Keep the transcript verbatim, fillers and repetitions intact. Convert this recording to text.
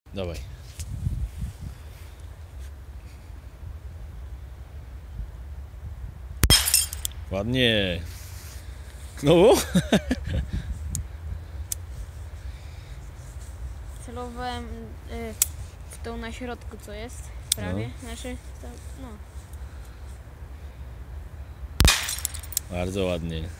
Dawaj. Ładnie. Znowu? Celowałem y, w tą na środku, co jest prawie, No. znaczy tam, no. Bardzo ładnie.